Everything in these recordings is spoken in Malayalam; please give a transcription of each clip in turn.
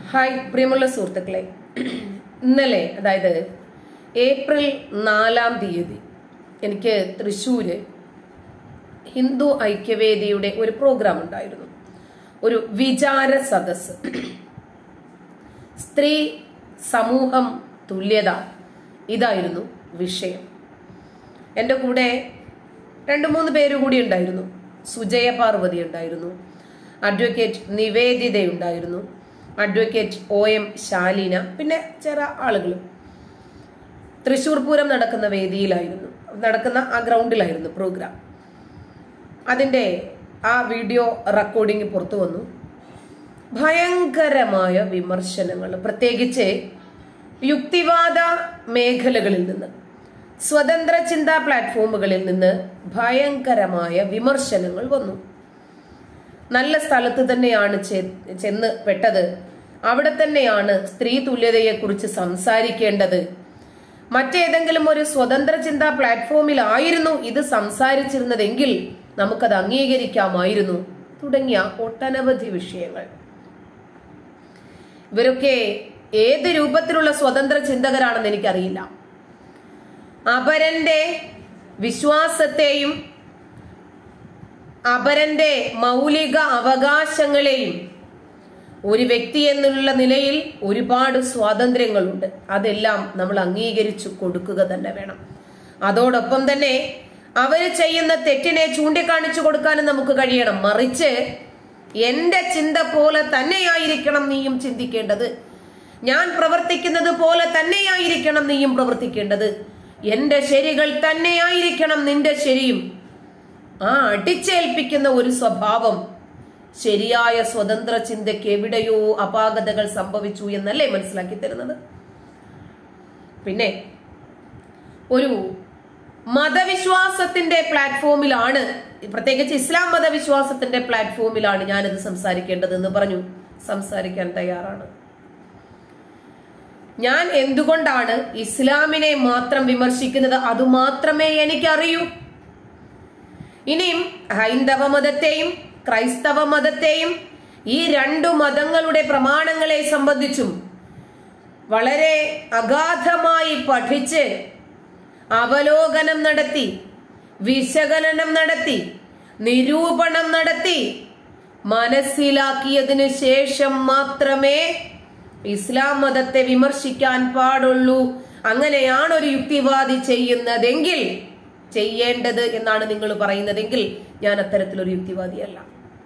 ഹായ് പ്രിയമുള്ള സുഹൃത്തുക്കളെ, ഇന്നലെ അതായത് ഏപ്രിൽ 4-ാം തീയതി എനിക്ക് തൃശ്ശൂര് ഹിന്ദു ഐക്യവേദിയുടെ ഒരു പ്രോഗ്രാം ഉണ്ടായിരുന്നു. ഒരു വിചാര സദസ്. സ്ത്രീ സമൂഹം തുല്യത ഇതായിരുന്നു വിഷയം. എൻ്റെ കൂടെ 2-3 പേര് കൂടി ഉണ്ടായിരുന്നു. സുജയ പാർവതി ഉണ്ടായിരുന്നു, അഡ്വക്കേറ്റ് നിവേദിത ഉണ്ടായിരുന്നു, അഡ്വക്കേറ്റ് OM ശാലീന, പിന്നെ ചില ആളുകളും. തൃശ്ശൂർ പൂരം നടക്കുന്ന വേദിയിലായിരുന്നു, നടക്കുന്ന ആ ഗ്രൗണ്ടിലായിരുന്നു പ്രോഗ്രാം. അതിൻ്റെ ആ വീഡിയോ റെക്കോർഡിംഗ് പുറത്തു വന്നു. ഭയങ്കരമായ വിമർശനങ്ങൾ, പ്രത്യേകിച്ച് യുക്തിവാദ മേഖലകളിൽ നിന്ന്, സ്വതന്ത്ര ചിന്താ പ്ലാറ്റ്ഫോമുകളിൽ നിന്ന് ഭയങ്കരമായ വിമർശനങ്ങൾ വന്നു. നല്ല സ്ഥലത്ത് തന്നെയാണ് ചെന്ന് പെട്ടത്, അവിടെ തന്നെയാണ് സ്ത്രീ തുല്യതയെക്കുറിച്ച് സംസാരിക്കേണ്ടത്, മറ്റേതെങ്കിലും ഒരു സ്വതന്ത്ര ചിന്താ പ്ലാറ്റ്ഫോമിലായിരുന്നു ഇത് സംസാരിച്ചിരുന്നതെങ്കിൽ നമുക്കത് അംഗീകരിക്കാമായിരുന്നു, തുടങ്ങിയ ഒട്ടനവധി വിഷയങ്ങൾ. ഇവരൊക്കെ ഏത് രൂപത്തിലുള്ള സ്വതന്ത്ര ചിന്തകരാണെന്ന് എനിക്കറിയില്ല. അപരന്റെ വിശ്വാസത്തെയും അപരന്റെ മൗലിക അവകാശങ്ങളെയും ഒരു വ്യക്തി എന്നുള്ള നിലയിൽ ഒരുപാട് സ്വാതന്ത്ര്യങ്ങളുണ്ട്, അതെല്ലാം നമ്മൾ അംഗീകരിച്ചു കൊടുക്കുക തന്നെ വേണം. അതോടൊപ്പം തന്നെ അവര് ചെയ്യുന്ന തെറ്റിനെ ചൂണ്ടിക്കാണിച്ചു കൊടുക്കാനും നമുക്ക് കഴിയണം. മറിച്ച് എന്റെ ചിന്ത പോലെ തന്നെയായിരിക്കണം നീയും ചിന്തിക്കേണ്ടത്, ഞാൻ പ്രവർത്തിക്കുന്നത് പോലെ തന്നെയായിരിക്കണം നീയും പ്രവർത്തിക്കേണ്ടത്, എന്റെ ശരികൾ തന്നെയായിരിക്കണം നിന്റെ ശരിയും. ആ അടിച്ചേൽപ്പിക്കുന്ന ഒരു സ്വഭാവം ശരിയായ സ്വതന്ത്ര ചിന്തയ്ക്ക് എവിടെയോ അപാകതകൾ സംഭവിച്ചു എന്നല്ലേ മനസ്സിലാക്കി തരുന്നത്. പിന്നെ ഒരു മതവിശ്വാസത്തിന്റെ പ്ലാറ്റ്ഫോമിലാണ്, പ്രത്യേകിച്ച് ഇസ്ലാം മതവിശ്വാസത്തിന്റെ പ്ലാറ്റ്ഫോമിലാണ് ഞാനിത് സംസാരിക്കേണ്ടതെന്ന് പറഞ്ഞു. സംസാരിക്കാൻ തയ്യാറാണ്. ഞാൻ എന്തുകൊണ്ടാണ് ഇസ്ലാമിനെ മാത്രം വിമർശിക്കുന്നത്, അതുമാത്രമേ എനിക്കറിയൂ. ഇനിയും ഹൈന്ദവ മതത്തെയും ക്രൈസ്തവ മതത്തെയും, ഈ 2 മതങ്ങളുടെ പ്രമാണങ്ങളെ സംബന്ധിച്ചും വളരെ അഗാധമായി പഠിച്ച് അവലോകനം നടത്തി, വിശകലനം നടത്തി, നിരൂപണം നടത്തി മനസ്സിലാക്കിയതിനു ശേഷം മാത്രമേ ഇസ്ലാം മതത്തെ വിമർശിക്കാൻ പാടുള്ളൂ. അങ്ങനെയാണ് ഒരു യുക്തിവാദി ചെയ്യേണ്ടത് എന്നാണ് നിങ്ങൾ പറയുന്നതെങ്കിൽ ഞാൻ അത്തരത്തിലൊരു യുക്തിവാദിയല്ല.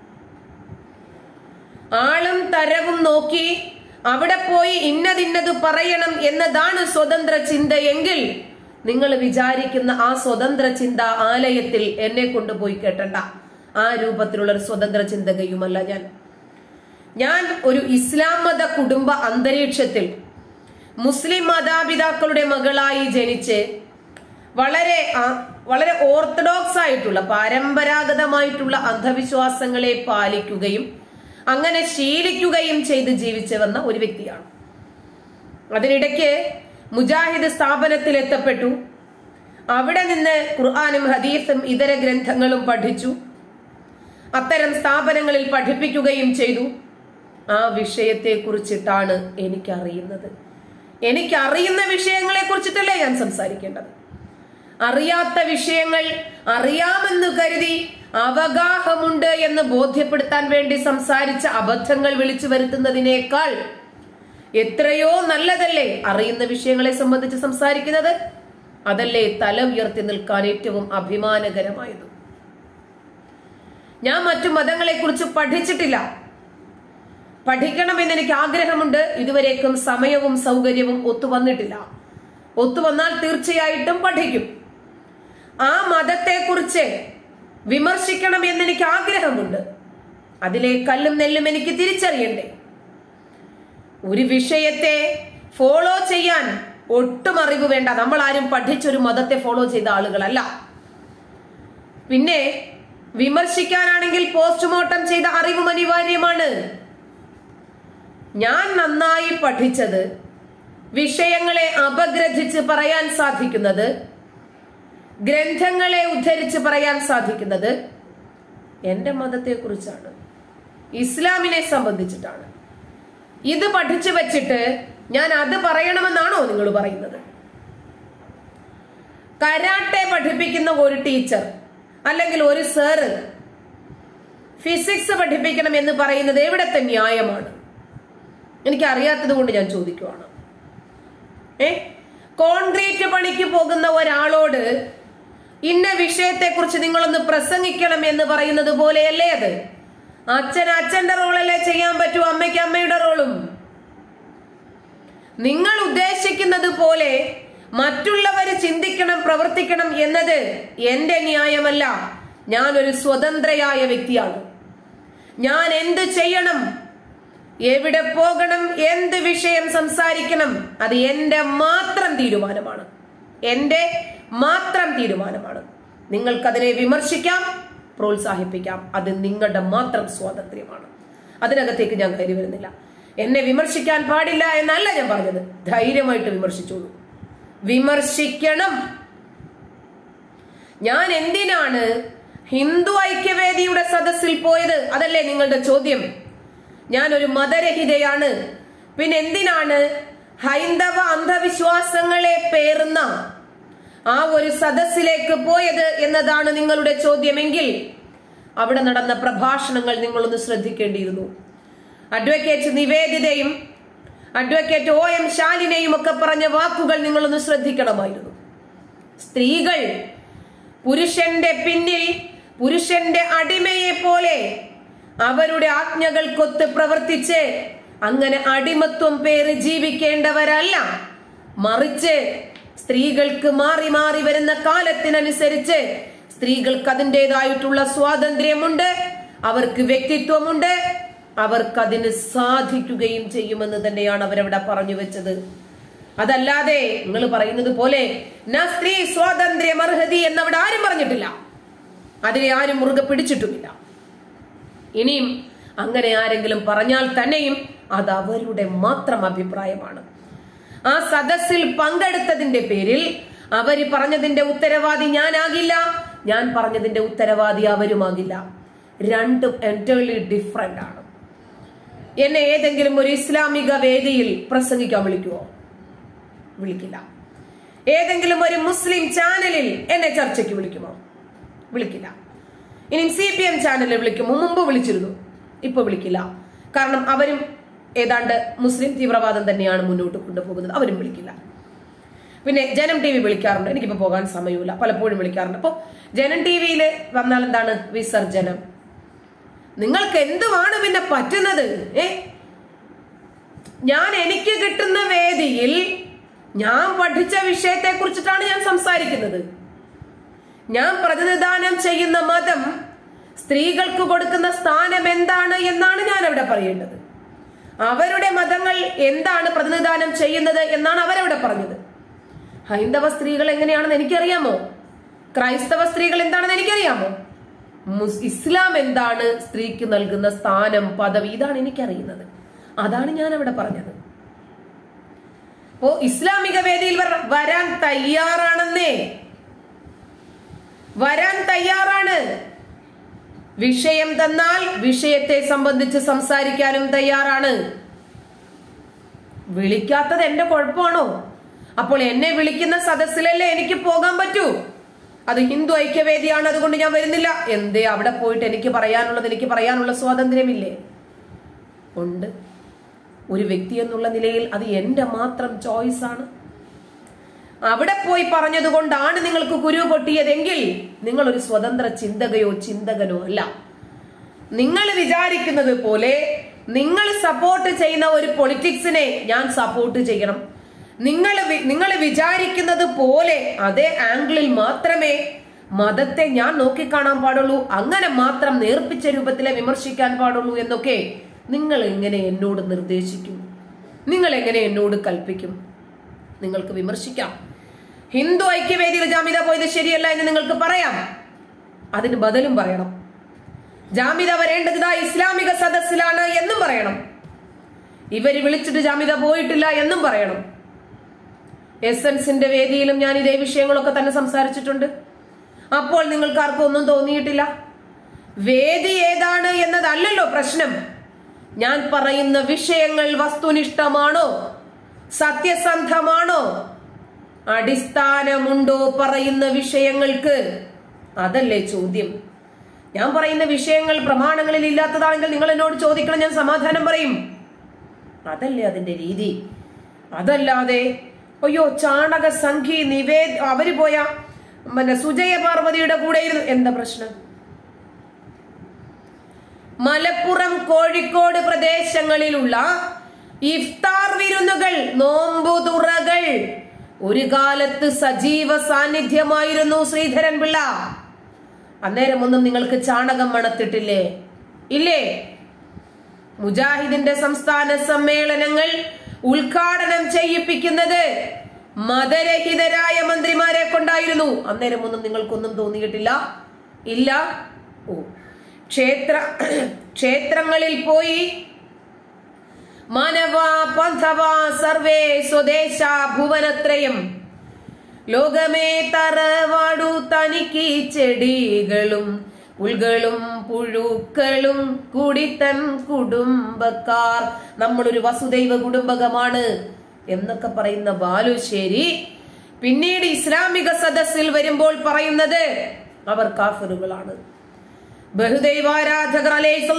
ആളും തരവും നോക്കി അവിടെ പോയി ഇന്നതിന്നത് പറയണം എന്നതാണ് സ്വതന്ത്ര ചിന്തയെങ്കിൽ നിങ്ങൾ വിചാരിക്കുന്ന ആ സ്വതന്ത്ര ചിന്ത ആലയത്തിൽ എന്നെ കൊണ്ടുപോയി കേട്ടണ്ട. ആ രൂപത്തിലുള്ള ഒരു സ്വതന്ത്ര ചിന്തകയുമല്ല ഞാൻ ഒരു ഇസ്ലാം മത കുടുംബ അന്തരീക്ഷത്തിൽ മുസ്ലിം മാതാപിതാക്കളുടെ മകളായി ജനിച്ച് വളരെ ഓർത്തഡോക്സ് ആയിട്ടുള്ള പരമ്പരാഗതമായിട്ടുള്ള അന്ധവിശ്വാസങ്ങളെ പാലിക്കുകയും അങ്ങനെ ശീലിക്കുകയും ചെയ്ത് ജീവിച്ചു വന്ന ഒരു വ്യക്തിയാണ്. അതിനിടയ്ക്ക് മുജാഹിദ് സ്ഥാപനത്തിൽ എത്തപ്പെട്ടു. അവിടെ നിന്ന് ഖുർആനും ഹദീസും ഇതര ഗ്രന്ഥങ്ങളും പഠിച്ചു. അത്തരം സ്ഥാപനങ്ങളിൽ പഠിപ്പിക്കുകയും ചെയ്തു. ആ വിഷയത്തെ കുറിച്ചിട്ടാണ് എനിക്കറിയുന്നത്. എനിക്കറിയുന്ന വിഷയങ്ങളെ കുറിച്ചിട്ടല്ലേ ഞാൻ സംസാരിക്കേണ്ടത്. അറിയാത്ത വിഷയങ്ങൾ അറിയാമെന്ന് കരുതി അവഗാഹമുണ്ട് എന്ന് ബോധ്യപ്പെടുത്താൻ വേണ്ടി സംസാരിച്ച അബദ്ധങ്ങൾ വിളിച്ചു വരുത്തുന്നതിനേക്കാൾ എത്രയോ നല്ലതല്ലേ അറിയുന്ന വിഷയങ്ങളെ സംബന്ധിച്ച് സംസാരിക്കുന്നത്. അതല്ലേ തല ഉയർത്തി നിൽക്കാൻ ഏറ്റവും അഭിമാനകരമായത്. ഞാൻ മറ്റു മതങ്ങളെ കുറിച്ച് പഠിച്ചിട്ടില്ല, പഠിക്കണമെന്ന് എനിക്ക് ആഗ്രഹമുണ്ട്. ഇതുവരേക്കും സമയവും സൗകര്യവും ഒത്തുവന്നിട്ടില്ല. ഒത്തുവന്നാൽ തീർച്ചയായിട്ടും പഠിക്കും. ആ മതത്തെ കുറിച്ച് വിമർശിക്കണം എന്ന് എനിക്ക് ആഗ്രഹമുണ്ട്. അതിലെ കല്ലും നെല്ലും എനിക്ക് തിരിച്ചറിയണ്ടേ. ഒരു വിഷയത്തെ ഫോളോ ചെയ്യാൻ ഒട്ടും അറിവ് വേണ്ട. നമ്മൾ ആരും പഠിച്ചൊരു മതത്തെ ഫോളോ ചെയ്ത ആളുകളല്ല. പിന്നെ വിമർശിക്കാനാണെങ്കിൽ പോസ്റ്റ്മോർട്ടം ചെയ്ത അറിവും അനിവാര്യമാണ്. ഞാൻ നന്നായി പഠിച്ചത്, വിഷയങ്ങളെ അപഗ്രഥിച്ച് പറയാൻ സാധിക്കുന്നത്, ഗ്രന്ഥങ്ങളെ ഉദ്ധരിച്ച് പറയാൻ സാധിക്കുന്നത് എന്റെ മതത്തെ കുറിച്ചാണ്, ഇസ്ലാമിനെ സംബന്ധിച്ചിട്ടാണ്. ഇത് പഠിച്ചു വെച്ചിട്ട് ഞാൻ അത് പറയണമെന്നാണോ നിങ്ങൾ പറയുന്നത്? കരാട്ടെ പഠിപ്പിക്കുന്ന ഒരു ടീച്ചർ അല്ലെങ്കിൽ ഒരു സാറ് ഫിസിക്സ് പഠിപ്പിക്കണം എന്ന് പറയുന്നത് എവിടത്തെ ന്യായമാണ്? എനിക്ക് അറിയാത്തത് കൊണ്ട് ഞാൻ ചോദിക്കുവാണ്. കോൺക്രീറ്റ് പണിക്ക് പോകുന്ന ഒരാളോട് ഇന്ന വിഷയത്തെ കുറിച്ച് നിങ്ങളൊന്ന് പ്രസംഗിക്കണം എന്ന് പറയുന്നത് പോലെയല്ലേ അത്? അച്ഛന്റെ റോളല്ലേ ചെയ്യാൻ പറ്റൂ, അമ്മയ്ക്ക് അമ്മയുടെ റോളും. നിങ്ങൾ ഉദ്ദേശിക്കുന്നത് പോലെ മറ്റുള്ളവർ ചിന്തിക്കണം, പ്രവർത്തിക്കണം എന്നത് എന്റെ ന്യായമല്ല. ഞാനൊരു സ്വതന്ത്രയായ വ്യക്തിയാണ്. ഞാൻ എന്ത് ചെയ്യണം, എവിടെ പോകണം, എന്ത് വിഷയം സംസാരിക്കണം, അത് എന്റെ മാത്രം തീരുമാനമാണ്. എന്റെ മാത്രം തീരുമാനമാണ്. നിങ്ങൾക്കതിനെ വിമർശിക്കാം, പ്രോത്സാഹിപ്പിക്കാം. അത് നിങ്ങളുടെ മാത്രം സ്വാതന്ത്ര്യമാണ്. അതിനകത്തേക്ക് ഞാൻ കയറി വരുന്നില്ല. എന്നെ വിമർശിക്കാൻ പാടില്ല എന്നല്ല ഞാൻ പറഞ്ഞത്. ധൈര്യമായിട്ട് വിമർശിച്ചോളൂ, വിമർശിക്കണം. ഞാൻ എന്തിനാണ് ഹിന്ദു ഐക്യവേദിയുടെ സദസ്സിൽ പോയത്? അതല്ലേ നിങ്ങളുടെ ചോദ്യം. ഞാനൊരു മതരഹിതയാണ്. പിന്നെ എന്തിനാണ് ഹൈന്ദവ അന്ധവിശ്വാസങ്ങളെ പേറുന്ന ആ ഒരു സദസ്സിലേക്ക് പോയത് എന്നതാണ് നിങ്ങളുടെ ചോദ്യമെങ്കിൽ അവിടെ നടന്ന പ്രഭാഷണങ്ങൾ നിങ്ങളൊന്ന് ശ്രദ്ധിക്കേണ്ടിയിരുന്നു. അഡ്വക്കേറ്റ് നിവേദിതയും അഡ്വക്കേറ്റ് OM ശാലിനെയും ഒക്കെ പറഞ്ഞ വാക്കുകൾ നിങ്ങളൊന്ന് ശ്രദ്ധിക്കണമായിരുന്നു. സ്ത്രീകൾ പുരുഷന്റെ പിന്നിൽ പുരുഷന്റെ അടിമയെ പോലെ അവരുടെ ആജ്ഞകൾക്കൊത്ത് പ്രവർത്തിച്ച് അങ്ങനെ അടിമത്വം പേര് ജീവിക്കേണ്ടവരല്ല. മറിച്ച് സ്ത്രീകൾക്ക് മാറി മാറി വരുന്ന കാലത്തിനനുസരിച്ച് സ്ത്രീകൾക്ക് അതിൻ്റെതായിട്ടുള്ള സ്വാതന്ത്ര്യമുണ്ട്, അവർക്ക് വ്യക്തിത്വമുണ്ട്, അവർക്കതിന് സാധിക്കുകയും ചെയ്യുമെന്ന് തന്നെയാണ് അവരവിടെ പറഞ്ഞു വെച്ചത്. അതല്ലാതെ നിങ്ങൾ പറയുന്നത് പോലെ സ്ത്രീ സ്വാതന്ത്ര്യം അർഹതി എന്നവിടെ ആരും പറഞ്ഞിട്ടില്ല. അതിനെ ആരും മുറുകെ പിടിച്ചിട്ടുമില്ല. ഇനിയും അങ്ങനെ ആരെങ്കിലും പറഞ്ഞാൽ തന്നെയും അത് അവരുടെ മാത്രം അഭിപ്രായമാണ്. ആ സദസ്സിൽ പങ്കെടുത്തതിന്റെ പേരിൽ അവര് പറഞ്ഞതിന്റെ ഉത്തരവാദി ഞാനാകില്ല, ഞാൻ പറഞ്ഞതിന്റെ ഉത്തരവാദി അവരുമാകില്ല. രണ്ടും എൻറ്റയർലി ഡിഫറെന്റ് ആണ്. എന്നെ ഏതെങ്കിലും ഒരു ഇസ്ലാമിക വേദിയിൽ പ്രസംഗിക്കാൻ വിളിക്കുവോ? വിളിക്കില്ല. ഏതെങ്കിലും ഒരു മുസ്ലിം ചാനലിൽ എന്നെ ചർച്ചയ്ക്ക് വിളിക്കുമോ? വിളിക്കില്ല. ഇനി CPM ചാനലിൽ വിളിക്കുമോ? മുമ്പ് വിളിച്ചിരുന്നു, ഇപ്പൊ വിളിക്കില്ല. കാരണം അവരും ഏതാണ്ട് മുസ്ലിം തീവ്രവാദം തന്നെയാണ് മുന്നോട്ട് കൊണ്ടുപോകുന്നത്. അവരും വിളിക്കില്ല. പിന്നെ ജനം TV വിളിക്കാറുണ്ട്. എനിക്കിപ്പോ പോകാൻ സമയമില്ല, പലപ്പോഴും വിളിക്കാറുണ്ട്. അപ്പൊ ജനം TVയിൽ വന്നാൽ എന്താണ്? വിസർജനം. നിങ്ങൾക്ക് എന്തുമാണ് പിന്നെ പറ്റുന്നത്? ഞാൻ എനിക്ക് കിട്ടുന്ന വേദിയിൽ ഞാൻ പഠിച്ച വിഷയത്തെ കുറിച്ചിട്ടാണ് ഞാൻ സംസാരിക്കുന്നത്. ഞാൻ പ്രതിനിധാനം ചെയ്യുന്ന മതം സ്ത്രീകൾക്ക് കൊടുക്കുന്ന സ്ഥാനം എന്താണ് എന്നാണ് ഞാൻ അവിടെ പറയേണ്ടത്. അവരുടെ മതങ്ങൾ എന്താണ് പ്രതിനിധാനം ചെയ്യുന്നത് എന്നാണ് അവരവിടെ പറഞ്ഞത്. ഹൈന്ദവ സ്ത്രീകൾ എങ്ങനെയാണെന്ന് എനിക്കറിയാമോ? ക്രൈസ്തവ സ്ത്രീകൾ എന്താണെന്ന് എനിക്കറിയാമോ? ഇസ്ലാം എന്താണ് സ്ത്രീക്ക് നൽകുന്ന സ്ഥാനം, പദവി, ഇതാണ് എനിക്കറിയുന്നത്. അതാണ് ഞാൻ അവിടെ പറഞ്ഞത്. ഇസ്ലാമിക വേദിയിൽ വരാൻ തയ്യാറാണെന്നേ, വരാൻ തയ്യാറാണ്. വിഷയം തന്നാൽ വിഷയത്തെ സംബന്ധിച്ച് സംസാരിക്കാനും തയ്യാറാണ്. വിളിക്കാത്തത് എന്റെ കുഴപ്പമാണോ? അപ്പോൾ എന്നെ വിളിക്കുന്ന സദസ്സിലല്ലേ എനിക്ക് പോകാൻ പറ്റൂ. അത് ഹിന്ദു ഐക്യവേദിയാണ്, അതുകൊണ്ട് ഞാൻ വരുന്നില്ല. എന്തേ അവിടെ പോയിട്ട് എനിക്ക് പറയാനുള്ള സ്വാതന്ത്ര്യമില്ലേ? ഉണ്ട്. ഒരു വ്യക്തി എന്നുള്ള നിലയിൽ അത് എന്റെ മാത്രം ചോയ്സ് ആണ്. അവിടെ പോയി പറഞ്ഞത് കൊണ്ടാണ് നിങ്ങൾക്ക് കുരു പൊട്ടിയതെങ്കിൽ നിങ്ങൾ ഒരു സ്വതന്ത്ര ചിന്തകനോ അല്ല. നിങ്ങൾ വിചാരിക്കുന്നത് പോലെ നിങ്ങൾ സപ്പോർട്ട് ചെയ്യുന്ന ഒരു പൊളിറ്റിക്സിനെ ഞാൻ സപ്പോർട്ട് ചെയ്യണം, നിങ്ങൾ വിചാരിക്കുന്നത് പോലെ അതേ ആംഗിളിൽ മാത്രമേ മതത്തെ ഞാൻ നോക്കിക്കാണാൻ പാടുള്ളൂ, അങ്ങനെ മാത്രം നേർപ്പിച്ച രൂപത്തിലെ വിമർശിക്കാൻ പാടുള്ളൂ എന്നൊക്കെ നിങ്ങൾ എങ്ങനെ എന്നോട് നിർദ്ദേശിക്കും? നിങ്ങൾ എങ്ങനെ എന്നോട് കൽപ്പിക്കും? നിങ്ങൾക്ക് വിമർശിക്കാം. ഹിന്ദു ഐക്യവേദിയിൽ ജാമിദ പോയത് ശരിയല്ല എന്ന് നിങ്ങൾക്ക് പറയാം. അതിന് ബദലും പറയണം. ജാമിദ വരേണ്ടത് ഇസ്ലാമിക സദസ്സിലാണ് എന്നും പറയണം. ഇവര് വിളിച്ചിട്ട് ജാമിദ പോയിട്ടില്ല എന്നും പറയണം. എസൻസിന്റെ വേദിയിലും ഞാൻ ഇതേ വിഷയങ്ങളൊക്കെ തന്നെ സംസാരിച്ചിട്ടുണ്ട്. അപ്പോൾ നിങ്ങൾക്ക് ആർക്കും ഒന്നും തോന്നിയിട്ടില്ല. വേദി ഏതാണ് എന്നതല്ലല്ലോ പ്രശ്നം. ഞാൻ പറയുന്ന വിഷയങ്ങൾ വസ്തുനിഷ്ഠമാണോ, സത്യസന്ധമാണോ, അടിസ്ഥാനമുണ്ടോ പറയുന്ന വിഷയങ്ങൾക്ക്? അതല്ലേ ചോദ്യം. ഞാൻ പറയുന്ന വിഷയങ്ങൾ പ്രമാണങ്ങളിൽ ഇല്ലാത്തതാണെങ്കിൽ നിങ്ങൾ എന്നോട് ചോദിക്കണം, ഞാൻ സമാധാനം പറയും. അതല്ലേ അതിന്റെ രീതി. അതല്ലാതെ അയ്യോ ചാണക സംഖി അവര് പോയ സുജയ പാർവതിയുടെ കൂടെ ഇരുന്നു, എന്താ പ്രശ്നം? മലപ്പുറം കോഴിക്കോട് പ്രദേശങ്ങളിലുള്ള ഇഫ്താർ വിരുന്നുകൾ, നോമ്പുതുറകൾ ഒരു കാലത്ത് സജീവ സാന്നിധ്യമായിരുന്നു ശ്രീധരൻ പിള്ള. അന്നേരമൊന്നും നിങ്ങൾക്ക് ചാണകം മണത്തിട്ടില്ലേ? ഇല്ലേ? മുജാഹിദിന്റെ സംസ്ഥാന സമ്മേളനങ്ങൾ ഉദ്ഘാടനം ചെയ്യിപ്പിക്കുന്നത് മതരഹിതരായ മന്ത്രിമാരെ കൊണ്ടായിരുന്നു. അന്നേരമൊന്നും നിങ്ങൾക്കൊന്നും തോന്നിയിട്ടില്ല? ഇല്ല. ഓ, ക്ഷേത്രങ്ങളിൽ പോയി മാനവ പന്ധവ സർവേ സ്വദേശ ഭുവനത്രയം ലോകമേ തറവാടു തനിക്ക് ചെടികളും പുൽകളും പുഴുക്കളും കൂടി തൻ കുടുംബക്കാർ, നമ്മളൊരു വസുദൈവ കുടുംബകമാണ് എന്നൊക്കെ പറയുന്ന ബാലുശ്ശേരി പിന്നീട് ഇസ്ലാമിക സദസ്സിൽ വരുമ്പോൾ പറയുന്നത് അവർ കാഫിറുകളാണ്. ബഹുദൈവാരാധകർ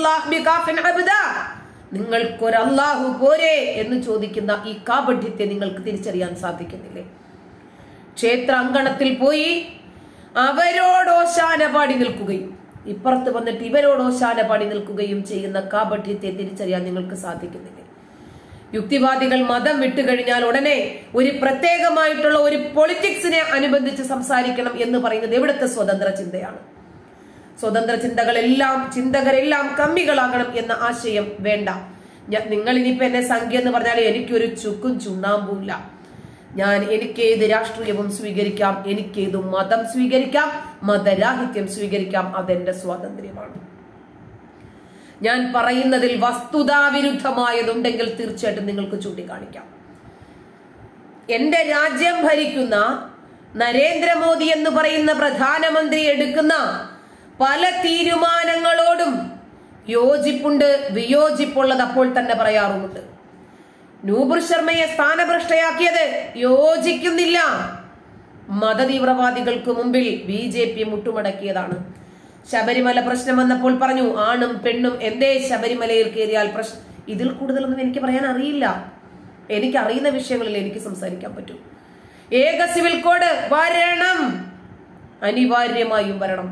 നിങ്ങൾക്കൊരു അല്ലാഹു പോരെ എന്ന് ചോദിക്കുന്ന ഈ കാപഠ്യത്തെ നിങ്ങൾക്ക് തിരിച്ചറിയാൻ സാധിക്കുന്നില്ലേ? ക്ഷേത്ര അങ്കണത്തിൽ പോയി അവരോട് ഓശാന പാടി നിൽക്കുകയും ഇപ്പുറത്ത് വന്നിട്ട് ഇവരോട് ഓശാന പാടി നിൽക്കുകയും ചെയ്യുന്ന കാപഠ്യത്തെ തിരിച്ചറിയാൻ നിങ്ങൾക്ക് സാധിക്കുന്നില്ലേ? യുക്തിവാദികൾ മതം വിട്ടുകഴിഞ്ഞാൽ ഉടനെ ഒരു പ്രത്യേകമായിട്ടുള്ള ഒരു പൊളിറ്റിക്സിനെ അനുബന്ധിച്ച് സംസാരിക്കണം എന്ന് പറയുന്നത് എവിടുത്തെ സ്വതന്ത്ര ചിന്തയാണ്? സ്വതന്ത്ര ചിന്തകരെല്ലാം കമ്മികളാകണം എന്ന ആശയം വേണ്ട. നിങ്ങൾ ഇനിയിപ്പോ എന്നെ സംഖ്യ എന്ന് പറഞ്ഞാൽ എനിക്കൊരു ചുക്കും ചുണ്ണാമ്പൂല്ല. എനിക്ക് ഏത് രാഷ്ട്രീയവും സ്വീകരിക്കാം, എനിക്കേത് മതം സ്വീകരിക്കാം, മതരാഹിത്യം സ്വീകരിക്കാം, അതെന്റെ സ്വാതന്ത്ര്യമാണ്. ഞാൻ പറയുന്നതിൽ വസ്തുതാവിരുദ്ധമായതുണ്ടെങ്കിൽ തീർച്ചയായിട്ടും നിങ്ങൾക്ക് ചൂണ്ടിക്കാണിക്കാം. എന്റെ രാജ്യം ഭരിക്കുന്ന നരേന്ദ്രമോദി എന്ന് പറയുന്ന പ്രധാനമന്ത്രി എടുക്കുന്ന പല തീരുമാനങ്ങളോടും യോജിപ്പുണ്ട്, വിയോജിപ്പുള്ളത് അപ്പോൾ തന്നെ പറയാറുമുണ്ട്. നൂപുർ ശർമ്മയെ സ്ഥാനഭ്രഷ്ടയാക്കിയത് യോജിക്കുന്നില്ല. മതതീവ്രവാദികൾക്ക് മുമ്പിൽ BJP മുട്ടുമടക്കിയതാണ്. ശബരിമല പ്രശ്നം വന്നപ്പോൾ പറഞ്ഞു ആണും പെണ്ണും എന്തേ ശബരിമലയിൽ കയറിയാൽ പ്രശ്നം. ഇതിൽ കൂടുതലൊന്നും എനിക്ക് പറയാൻ അറിയില്ല. എനിക്ക് അറിയുന്ന വിഷയങ്ങളിൽ എനിക്ക് സംസാരിക്കാൻ പറ്റും. ഏക സിവിൽ കോഡ് വരണം, അനിവാര്യമായും വരണം.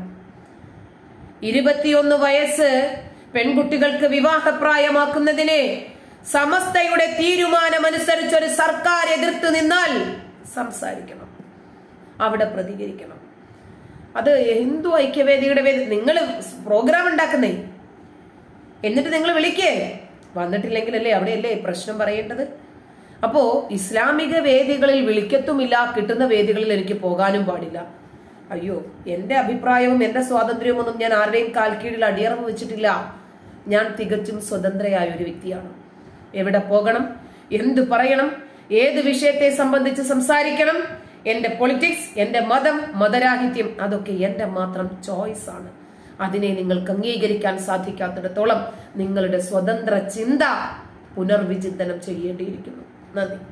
21 വയസ്സ് പെൺകുട്ടികൾക്ക് വിവാഹപ്രായമാക്കുന്നതിനെ സമസ്തയുടെ തീരുമാനമനുസരിച്ച് ഒരു സർക്കാർ എതിർത്ത് നിന്നാൽ സംസാരിക്കണം, അവിടെ പ്രതികരിക്കണം. അത് ഹിന്ദു ഐക്യവേദിയുടെ നിങ്ങൾ പ്രോഗ്രാം ഉണ്ടാക്കുന്നേ, എന്നിട്ട് നിങ്ങൾ വിളിക്കേ, വന്നിട്ടില്ലെങ്കിലല്ലേ അവിടെയല്ലേ പ്രശ്നം പറയേണ്ടത്. അപ്പോ ഇസ്ലാമിക വേദികളിൽ വിളിക്കത്തുമില്ല, കിട്ടുന്ന വേദികളിൽ എനിക്ക് പോകാനും പാടില്ല. അയ്യോ, എന്റെ അഭിപ്രായവും എന്റെ സ്വാതന്ത്ര്യവും ഒന്നും ഞാൻ ആരുടെയും കാൽക്കീഴിൽ അടിയറവ് വെച്ചിട്ടില്ല. ഞാൻ തികച്ചും സ്വതന്ത്രയായ ഒരു വ്യക്തിയാണ്. എവിടെ പോകണം, എന്ത് പറയണം, ഏത് വിഷയത്തെ സംബന്ധിച്ച് സംസാരിക്കണം, എന്റെ പൊളിറ്റിക്സ്, എന്റെ മതം, മതരാഹിത്യം, അതൊക്കെ എന്റെ മാത്രം ചോയ്സ് ആണ്. അതിനെ നിങ്ങൾക്ക് അംഗീകരിക്കാൻ സാധിക്കാത്തിടത്തോളം നിങ്ങളുടെ സ്വതന്ത്ര ചിന്ത പുനർവിചിന്തനം ചെയ്യേണ്ടിയിരിക്കുന്നു. നന്ദി.